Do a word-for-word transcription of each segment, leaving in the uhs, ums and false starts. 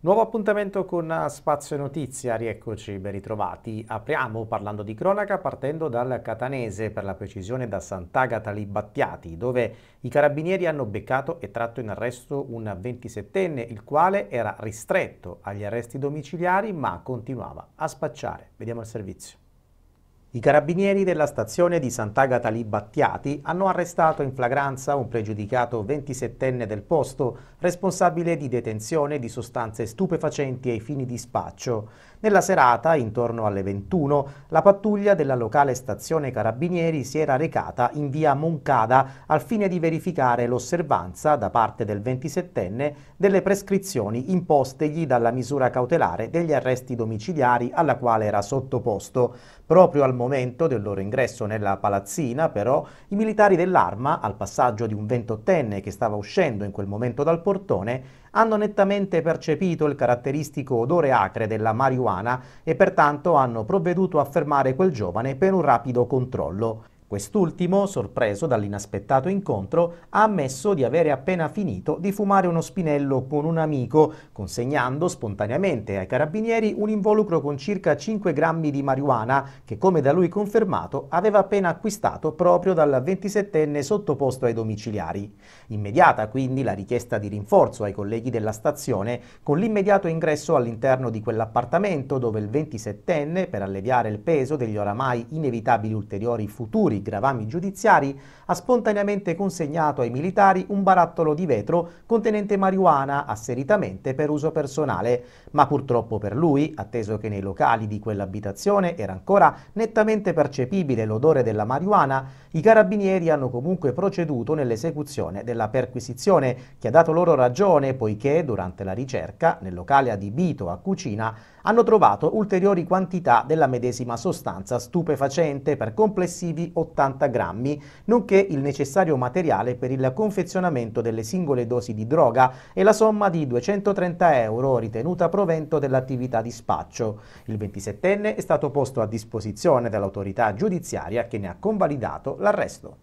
Nuovo appuntamento con Spazio Notizia, rieccoci, ben ritrovati. Apriamo parlando di cronaca partendo dal catanese, per la precisione da Sant'Agata Li Battiati, dove i carabinieri hanno beccato e tratto in arresto un ventisettenne, il quale era ristretto agli arresti domiciliari ma continuava a spacciare. Vediamo il servizio. I carabinieri della stazione di Sant'Agata Li Battiati hanno arrestato in flagranza un pregiudicato ventisettenne del posto, responsabile di detenzione di sostanze stupefacenti ai fini di spaccio. Nella serata, intorno alle ventuno, la pattuglia della locale stazione carabinieri si era recata in via Moncada al fine di verificare l'osservanza da parte del ventisettenne delle prescrizioni impostegli dalla misura cautelare degli arresti domiciliari alla quale era sottoposto. Proprio al momento del loro ingresso nella palazzina, però, i militari dell'Arma, al passaggio di un ventottenne che stava uscendo in quel momento dal portone, hanno nettamente percepito il caratteristico odore acre della marijuana e pertanto hanno provveduto a fermare quel giovane per un rapido controllo. Quest'ultimo, sorpreso dall'inaspettato incontro, ha ammesso di avere appena finito di fumare uno spinello con un amico, consegnando spontaneamente ai carabinieri un involucro con circa cinque grammi di marijuana che, come da lui confermato, aveva appena acquistato proprio dal ventisettenne sottoposto ai domiciliari. Immediata quindi la richiesta di rinforzo ai colleghi della stazione, con l'immediato ingresso all'interno di quell'appartamento dove il ventisettenne, per alleviare il peso degli oramai inevitabili ulteriori futuri gravami giudiziari, ha spontaneamente consegnato ai militari un barattolo di vetro contenente marijuana asseritamente per uso personale, ma purtroppo per lui, atteso che nei locali di quell'abitazione era ancora nettamente percepibile l'odore della marijuana, i carabinieri hanno comunque proceduto nell'esecuzione della perquisizione, che ha dato loro ragione poiché durante la ricerca nel locale adibito a cucina hanno trovato ulteriori quantità della medesima sostanza stupefacente per complessivi ottanta grammi, nonché il necessario materiale per il confezionamento delle singole dosi di droga e la somma di duecentotrenta euro ritenuta provento dell'attività di spaccio. Il ventisettenne è stato posto a disposizione dall'autorità giudiziaria che ne ha convalidato l'arresto.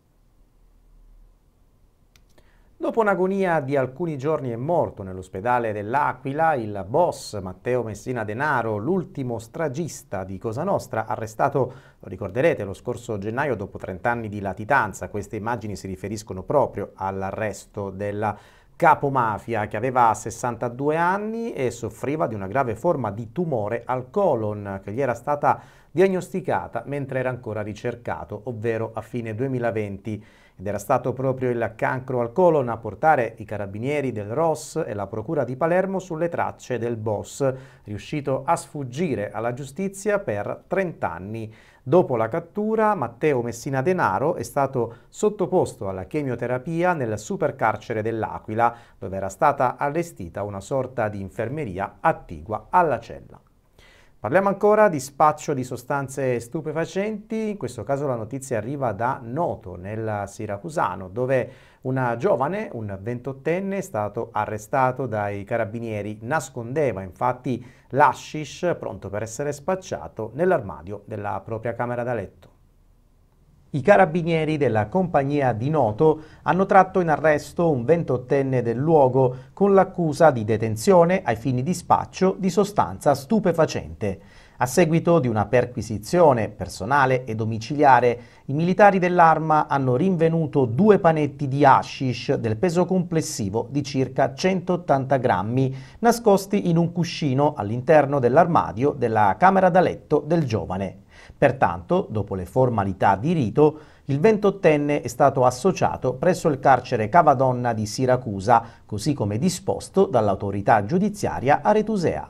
Dopo un'agonia di alcuni giorni è morto nell'ospedale dell'Aquila il boss Matteo Messina Denaro, l'ultimo stragista di Cosa Nostra, arrestato, lo ricorderete, lo scorso gennaio dopo trenta anni di latitanza. Queste immagini si riferiscono proprio all'arresto della capomafia, che aveva sessantadue anni e soffriva di una grave forma di tumore al colon che gli era stata diagnosticata mentre era ancora ricercato, ovvero a fine duemilaventi. Ed era stato proprio il cancro al colon a portare i carabinieri del R O S e la procura di Palermo sulle tracce del boss, riuscito a sfuggire alla giustizia per trenta anni. Dopo la cattura, Matteo Messina Denaro è stato sottoposto alla chemioterapia nel supercarcere dell'Aquila, dove era stata allestita una sorta di infermeria attigua alla cella. Parliamo ancora di spaccio di sostanze stupefacenti. In questo caso la notizia arriva da Noto, nel Siracusano, dove una giovane, un ventottenne, è stato arrestato dai carabinieri. Nascondeva infatti l'hashish pronto per essere spacciato nell'armadio della propria camera da letto. I carabinieri della compagnia di Noto hanno tratto in arresto un ventottenne del luogo con l'accusa di detenzione ai fini di spaccio di sostanza stupefacente. A seguito di una perquisizione personale e domiciliare, i militari dell'Arma hanno rinvenuto due panetti di hashish del peso complessivo di circa centottanta grammi, nascosti in un cuscino all'interno dell'armadio della camera da letto del giovane. Pertanto, dopo le formalità di rito, il ventottenne è stato associato presso il carcere Cavadonna di Siracusa, così come disposto dall'autorità giudiziaria aretusea.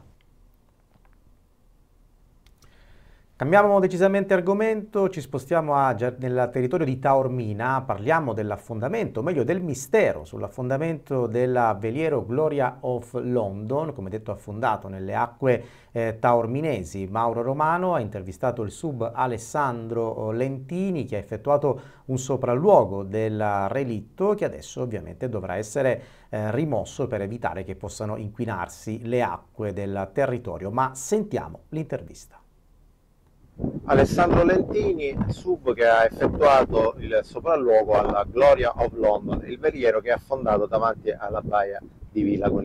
Cambiamo decisamente argomento, ci spostiamo a, nel territorio di Taormina, parliamo dell'affondamento, o meglio del mistero sull'affondamento del veliero Gloria of London, come detto affondato nelle acque eh, taorminesi. Mauro Romano ha intervistato il sub Alessandro Lentini, che ha effettuato un sopralluogo del relitto, che adesso ovviamente dovrà essere eh, rimosso per evitare che possano inquinarsi le acque del territorio. Ma sentiamo l'intervista. Alessandro Lentini, sub che ha effettuato il sopralluogo alla Gloria of London, il veliero che è affondato davanti alla baia di Villa Gonia.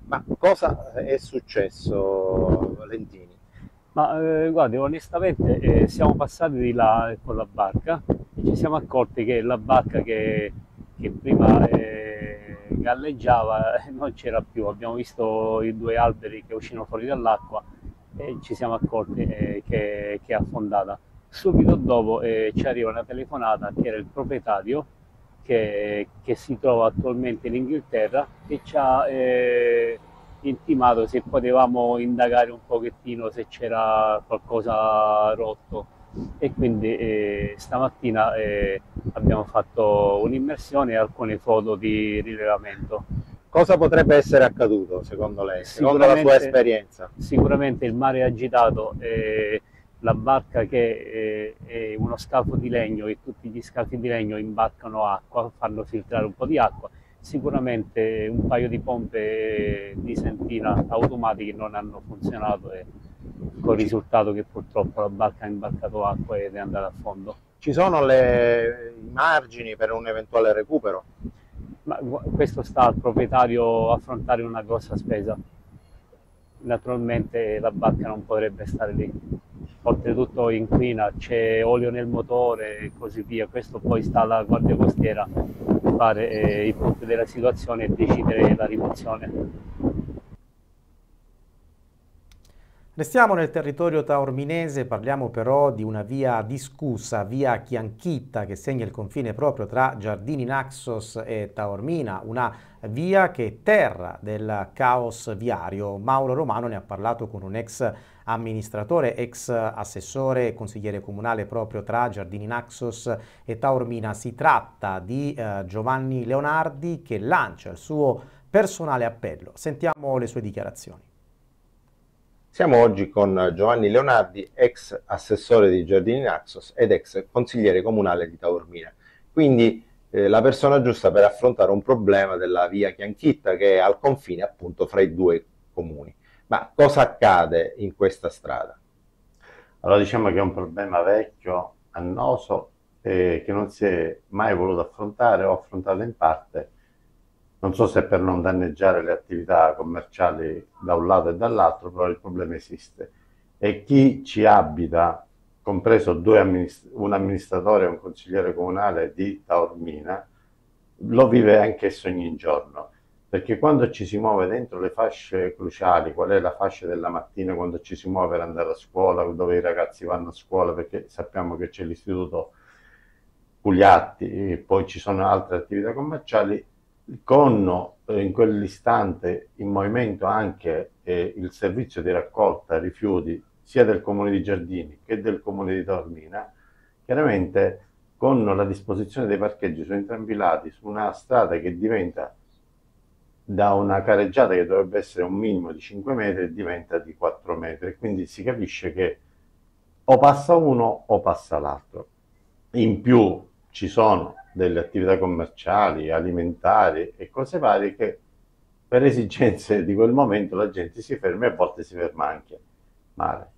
Ma cosa è successo, Lentini? Ma eh, guardi, onestamente eh, siamo passati di là con la barca e ci siamo accorti che la barca che, che prima eh, galleggiava eh, non c'era più. Abbiamo visto i due alberi che uscivano fuori dall'acqua e ci siamo accorti eh, che, che è affondata. Subito dopo eh, ci arriva una telefonata che era il proprietario che, che si trova attualmente in Inghilterra e ci ha eh, intimato se potevamo indagare un pochettino se c'era qualcosa rotto e quindi eh, stamattina eh, abbiamo fatto un'immersione e alcune foto di rilevamento. Cosa potrebbe essere accaduto, secondo lei, secondo la sua Sicuramente, esperienza? sicuramente il mare è agitato, eh, la barca che eh, è uno scafo di legno e tutti gli scafi di legno imbarcano acqua, fanno filtrare un po' di acqua. Sicuramente un paio di pompe di sentina automatiche non hanno funzionato e con il Ci, risultato che purtroppo la barca ha imbarcato acqua ed è andata a fondo. ci sono le, i margini per un eventuale recupero? Ma questo sta al proprietario affrontare una grossa spesa. Naturalmente la barca non potrebbe stare lì. Oltretutto inquina, c'è olio nel motore e così via. Questo poi sta alla Guardia Costiera fare eh, i punti della situazione e decidere la rimozione. Restiamo nel territorio taorminese, parliamo però di una via discussa, via Chianchitta, che segna il confine proprio tra Giardini Naxos e Taormina, una via che è terra del caos viario. Mauro Romano ne ha parlato con un ex amministratore, ex assessore e consigliere comunale proprio tra Giardini Naxos e Taormina. Si tratta di eh, Giovanni Leonardi, che lancia il suo personale appello. Sentiamo le sue dichiarazioni. Siamo oggi con Giovanni Leonardi, ex assessore di Giardini Naxos ed ex consigliere comunale di Taormina. Quindi eh, la persona giusta per affrontare un problema della via Chianchitta, che è al confine appunto fra i due comuni. Ma cosa accade in questa strada? Allora diciamo che è un problema vecchio, annoso, eh, che non si è mai voluto affrontare o affrontato in parte. Non so se per non danneggiare le attività commerciali da un lato e dall'altro, però il problema esiste. E chi ci abita, compreso due amministr- un amministratore e un consigliere comunale di Taormina, lo vive anch'esso ogni giorno. Perché quando ci si muove dentro le fasce cruciali, qual è la fascia della mattina quando ci si muove per andare a scuola, dove i ragazzi vanno a scuola, perché sappiamo che c'è l'istituto Pugliatti, e poi ci sono altre attività commerciali, con eh, in quell'istante in movimento anche eh, il servizio di raccolta rifiuti sia del comune di Giardini che del comune di Taormina, chiaramente con la disposizione dei parcheggi su entrambi i lati, su una strada che diventa da una careggiata che dovrebbe essere un minimo di cinque metri diventa di quattro metri, quindi si capisce che o passa uno o passa l'altro. In più ci sono delle attività commerciali, alimentari e cose varie che per esigenze di quel momento la gente si ferma e a volte si ferma anche male.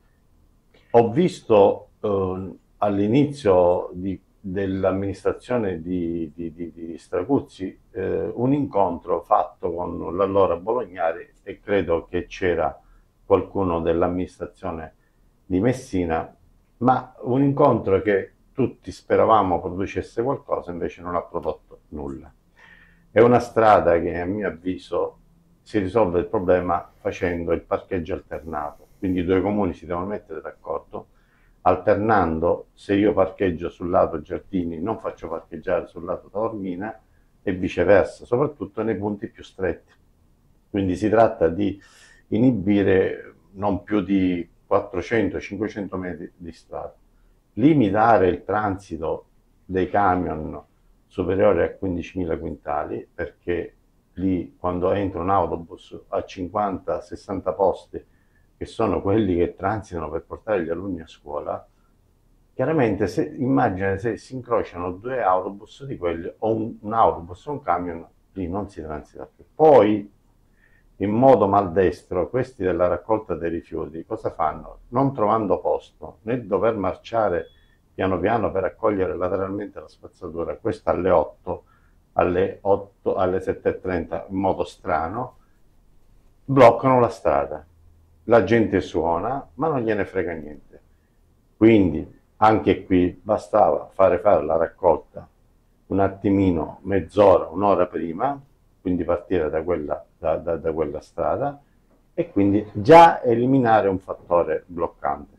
Ho visto eh, all'inizio di, dell'amministrazione di, di, di, di Stracuzzi eh, un incontro fatto con l'allora Bolognari e credo che c'era qualcuno dell'amministrazione di Messina, ma un incontro che tutti speravamo producesse qualcosa, invece non ha prodotto nulla. È una strada che a mio avviso si risolve il problema facendo il parcheggio alternato, quindi i due comuni si devono mettere d'accordo, alternando, se io parcheggio sul lato Giardini non faccio parcheggiare sul lato Taormina e viceversa, soprattutto nei punti più stretti. Quindi si tratta di inibire non più di quattrocento cinquecento metri di strada. Limitare il transito dei camion superiori a quindicimila quintali, perché lì quando entra un autobus a cinquanta sessanta posti, che sono quelli che transitano per portare gli alunni a scuola, chiaramente se, immagina se si incrociano due autobus di quelli, o un, un autobus o un camion, lì non si transita più. Poi, in modo maldestro, questi della raccolta dei rifiuti cosa fanno? Non trovando posto, nel dover marciare piano piano per raccogliere lateralmente la spazzatura, questo alle otto, alle otto, alle sette e trenta, in modo strano, bloccano la strada. La gente suona, ma non gliene frega niente. Quindi anche qui bastava fare fare la raccolta un attimino, mezz'ora, un'ora prima, quindi partire da quella, da, da, da quella strada e quindi già eliminare un fattore bloccante.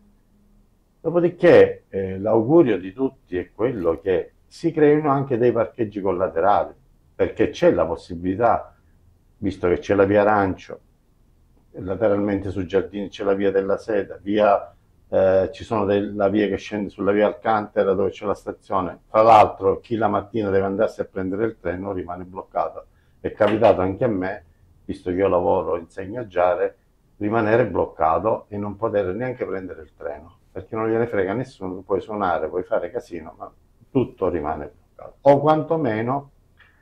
Dopodiché eh, l'augurio di tutti è quello che si creino anche dei parcheggi collaterali, perché c'è la possibilità, visto che c'è la via Arancio, lateralmente sui giardini c'è la via della Seta, via, eh, ci sono la via che scende sulla via Alcantara dove c'è la stazione. Tra l'altro chi la mattina deve andarsi a prendere il treno rimane bloccato. È capitato anche a me, visto che io lavoro, insegno a Giare, rimanere bloccato e non poter neanche prendere il treno, perché non gliene frega nessuno, puoi suonare, puoi fare casino, ma tutto rimane bloccato. O quantomeno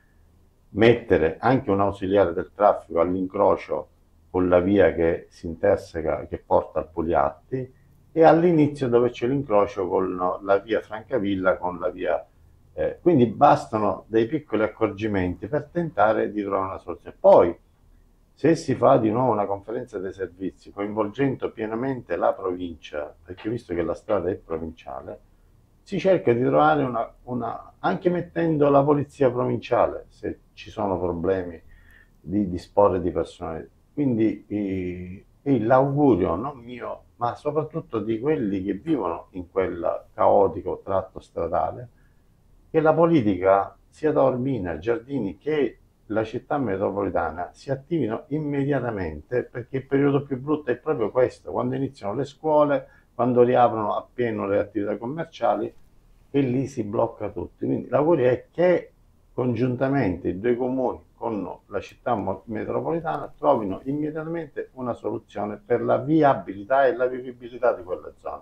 mettere anche un ausiliare del traffico all'incrocio con la via che si interseca, che porta al Pugliatti, e all'inizio dove c'è l'incrocio con la via Francavilla con la via... Eh, quindi bastano dei piccoli accorgimenti per tentare di trovare una soluzione. Poi, se si fa di nuovo una conferenza dei servizi coinvolgendo pienamente la provincia, perché visto che la strada è provinciale, si cerca di trovare una, una anche mettendo la polizia provinciale, se ci sono problemi di disporre di personale. Quindi eh, l'augurio non mio, ma soprattutto di quelli che vivono in quel caotico tratto stradale, che la politica, sia Taormina, Giardini che la città metropolitana, si attivino immediatamente, perché il periodo più brutto è proprio questo, quando iniziano le scuole, quando riaprono appieno le attività commerciali, e lì si blocca tutto. Quindi l'augurio è che congiuntamente i due comuni con la città metropolitana trovino immediatamente una soluzione per la viabilità e la vivibilità di quella zona.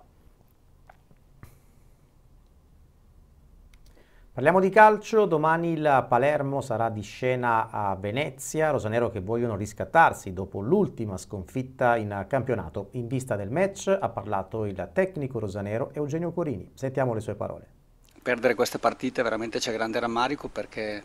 Parliamo di calcio, domani il Palermo sarà di scena a Venezia, rosanero che vogliono riscattarsi dopo l'ultima sconfitta in campionato. In vista del match ha parlato il tecnico rosanero Eugenio Corini. Sentiamo le sue parole. Perdere queste partite veramente c'è grande rammarico, perché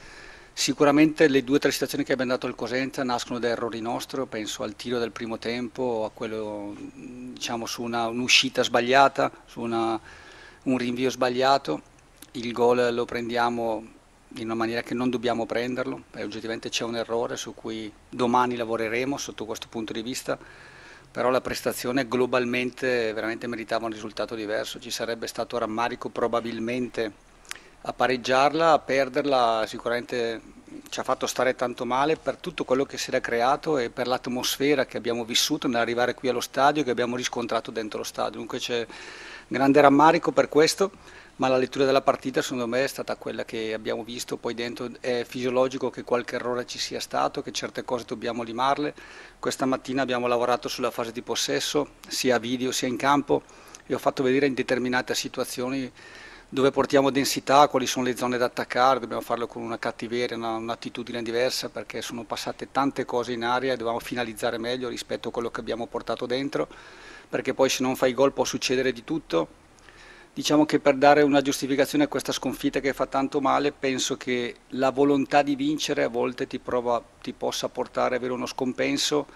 sicuramente le due o tre situazioni che abbiamo dato al Cosenza nascono da errori nostri. Penso al tiro del primo tempo, a quello, diciamo, su una, un'uscita sbagliata, su una, un rinvio sbagliato. Il gol lo prendiamo in una maniera che non dobbiamo prenderlo, e oggettivamente c'è un errore su cui domani lavoreremo sotto questo punto di vista, però la prestazione globalmente veramente meritava un risultato diverso. Ci sarebbe stato rammarico probabilmente a pareggiarla, a perderla sicuramente ci ha fatto stare tanto male per tutto quello che si era creato e per l'atmosfera che abbiamo vissuto nell'arrivare qui allo stadio, che abbiamo riscontrato dentro lo stadio. Dunque c'è grande rammarico per questo, ma la lettura della partita secondo me è stata quella che abbiamo visto. Poi dentro è fisiologico che qualche errore ci sia stato, che certe cose dobbiamo limarle. Questa mattina abbiamo lavorato sulla fase di possesso, sia video sia in campo, e ho fatto vedere in determinate situazioni dove portiamo densità, quali sono le zone da attaccare. Dobbiamo farlo con una cattiveria, una, un'attitudine diversa, perché sono passate tante cose in aria e dobbiamo finalizzare meglio rispetto a quello che abbiamo portato dentro, perché poi se non fai gol può succedere di tutto. Diciamo che per dare una giustificazione a questa sconfitta che fa tanto male, penso che la volontà di vincere a volte ti, prova, ti possa portare ad avere uno scompenso,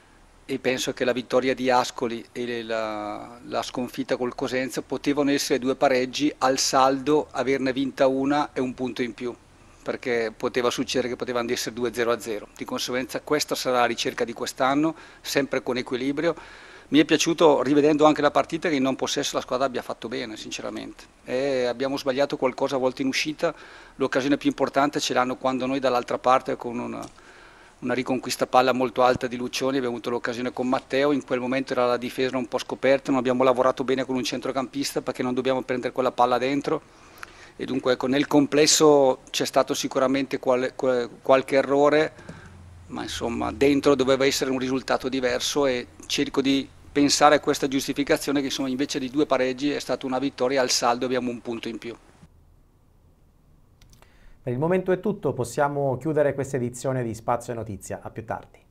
e penso che la vittoria di Ascoli e la, la sconfitta col Cosenza potevano essere due pareggi, al saldo averne vinta una e un punto in più, perché poteva succedere che potevano essere due zero a zero. Di conseguenza questa sarà la ricerca di quest'anno, sempre con equilibrio. Mi è piaciuto, rivedendo anche la partita, che in non possesso la squadra abbia fatto bene, sinceramente. E abbiamo sbagliato qualcosa a volte in uscita. L'occasione più importante ce l'hanno quando noi dall'altra parte, con una, una riconquista palla molto alta di Lucioni, abbiamo avuto l'occasione con Matteo. In quel momento era la difesa un po' scoperta, non abbiamo lavorato bene con un centrocampista perché non dobbiamo prendere quella palla dentro. E dunque ecco, nel complesso c'è stato sicuramente qual, qual, qualche errore, ma insomma dentro doveva essere un risultato diverso, e cerco di pensare a questa giustificazione che insomma invece di due pareggi è stata una vittoria, al saldo abbiamo un punto in più. Per il momento è tutto, possiamo chiudere questa edizione di Spazio Notizia, a più tardi.